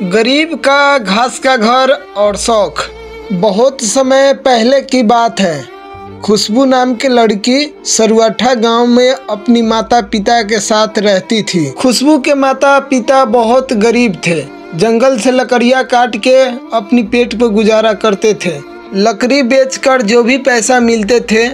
गरीब का घास का घर और शौक। बहुत समय पहले की बात है। खुशबू नाम की लड़की सरुआठा गांव में अपनी माता पिता के साथ रहती थी। खुशबू के माता पिता बहुत गरीब थे। जंगल से लकड़ियां काट के अपनी पेट पर गुजारा करते थे। लकड़ी बेचकर जो भी पैसा मिलते थे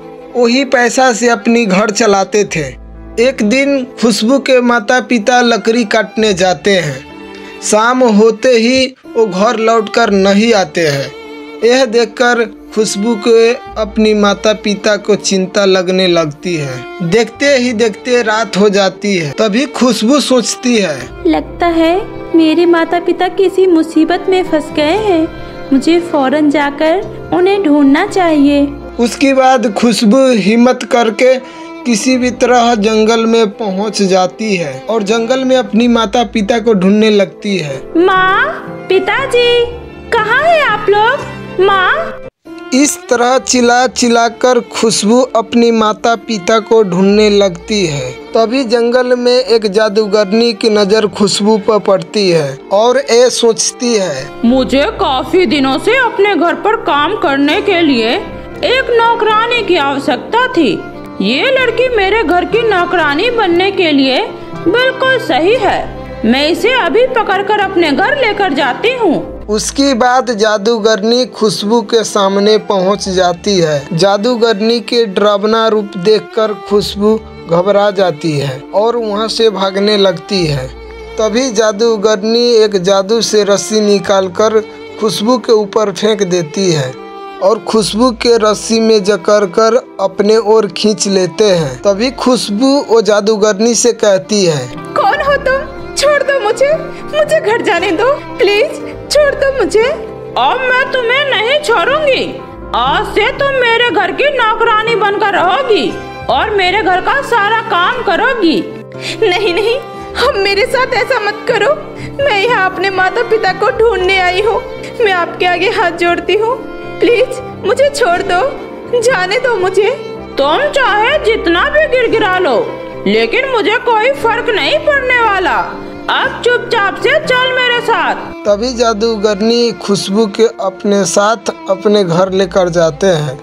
वही पैसा से अपनी घर चलाते थे। एक दिन खुशबू के माता पिता लकड़ी काटने जाते हैं। शाम होते ही वो घर लौटकर नहीं आते हैं। यह देखकर खुशबू के अपनी माता पिता को चिंता लगने लगती है। देखते ही देखते रात हो जाती है। तभी खुशबू सोचती है, लगता है मेरे माता पिता किसी मुसीबत में फंस गए हैं। मुझे फौरन जाकर उन्हें ढूंढना चाहिए। उसके बाद खुशबू हिम्मत करके किसी भी तरह जंगल में पहुंच जाती है और जंगल में अपनी माता पिता को ढूंढने लगती है। माँ, पिताजी, कहाँ हैं आप लोग? माँ। इस तरह चिल्ला चिल्लाकर खुशबू अपनी माता पिता को ढूंढने लगती है। तभी जंगल में एक जादूगरनी की नजर खुशबू पर पड़ती है और ये सोचती है, मुझे काफी दिनों से अपने घर पर काम करने के लिए एक नौकरानी की आवश्यकता थी। ये लड़की मेरे घर की नौकरानी बनने के लिए बिल्कुल सही है। मैं इसे अभी पकड़कर अपने घर लेकर जाती हूँ। उसके बाद जादूगरनी खुशबू के सामने पहुँच जाती है। जादूगरनी के डरावना रूप देखकर खुशबू घबरा जाती है और वहाँ से भागने लगती है। तभी जादूगरनी एक जादू से रस्सी निकालकर खुशबू के ऊपर फेंक देती है और खुशबू के रस्सी में जकड़कर अपने ओर खींच लेते हैं। तभी खुशबू वो जादूगरनी से कहती है, कौन हो तुम? छोड़ दो मुझे घर जाने दो, प्लीज छोड़ दो मुझे। अब मैं तुम्हें नहीं छोड़ूंगी। आज से तुम मेरे घर की नौकरानी बनकर रहोगी और मेरे घर का सारा काम करोगी। नहीं नहीं, अब मेरे साथ ऐसा मत करो। मैं यहाँ अपने माता पिता को ढूंढने आई हूँ। मैं आपके आगे हाथ जोड़ती हूँ, प्लीज मुझे छोड़ दो, जाने दो मुझे। तुम चाहे जितना भी गिरगिरा लो, लेकिन मुझे कोई फर्क नहीं पड़ने वाला। अब चुपचाप से चल मेरे साथ। तभी जादूगरनी खुशबू के अपने साथ अपने घर लेकर जाते हैं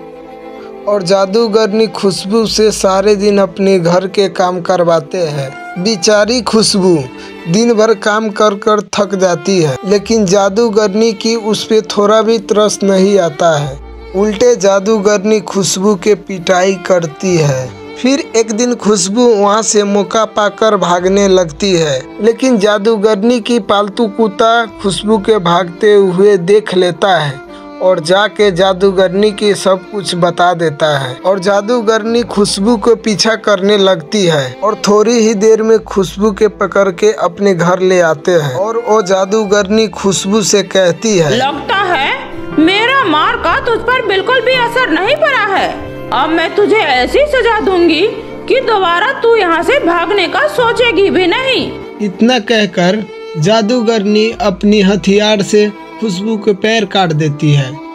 और जादूगरनी खुशबू से सारे दिन अपने घर के काम करवाते हैं। बेचारी खुशबू दिन भर काम कर कर थक जाती है, लेकिन जादूगरनी की उस पे थोड़ा भी तरस नहीं आता है। उल्टे जादूगरनी खुशबू के पिटाई करती है। फिर एक दिन खुशबू वहाँ से मौका पाकर भागने लगती है, लेकिन जादूगरनी की पालतू कुत्ता खुशबू के भागते हुए देख लेता है और जाके जादूगरनी की सब कुछ बता देता है और जादूगरनी खुशबू को पीछा करने लगती है और थोड़ी ही देर में खुशबू के पकड़ के अपने घर ले आते हैं और वो जादूगरनी खुशबू से कहती है, लगता है मेरा मार का तुझ पर बिल्कुल भी असर नहीं पड़ा है। अब मैं तुझे ऐसी सजा दूंगी कि दोबारा तू यहाँ से भागने का सोचेगी भी नहीं। इतना कहकर जादूगरनी अपनी हथियार से खुशबू के पैर काट देती है।